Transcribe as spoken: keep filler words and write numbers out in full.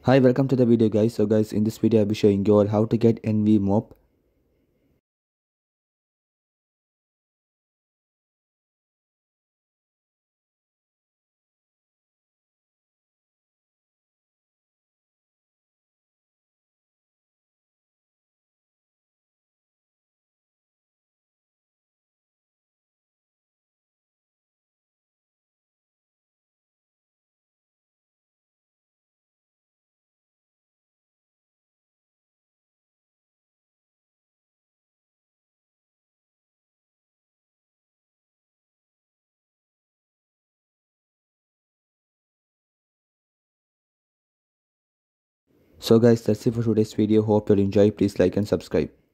Hi, welcome to the video guys. So guys, in this video I'll be showing you all how to get Envy mop. So guys, that's it for today's video. Hope you'll enjoy. Please like and subscribe.